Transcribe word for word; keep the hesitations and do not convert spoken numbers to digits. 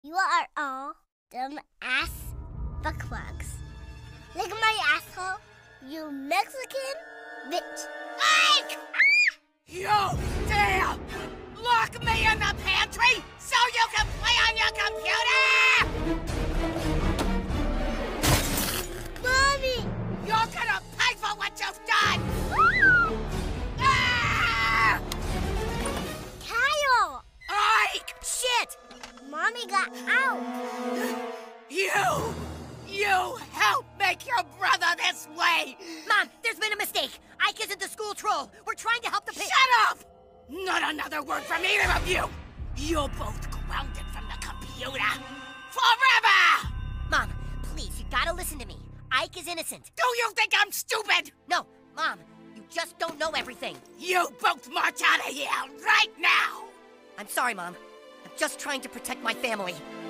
You are all dumb ass fuckbugs. Look at my asshole, you Mexican bitch. Ike! You dare lock me in the pantry so you can play on your computer? Mommy! You're gonna pay for what you've done! Ah! Kyle! Ike! Shit! Mommy got out. You! You helped make your brother this way! Mom, there's been a mistake. Ike isn't the school troll. We're trying to help the pa- Shut up! Not another word from either of you! You're both grounded from the computer! Forever! Mom, please, you gotta listen to me. Ike is innocent. Do you think I'm stupid? No, Mom, you just don't know everything. You both march out of here right now! I'm sorry, Mom. I'm just trying to protect my family.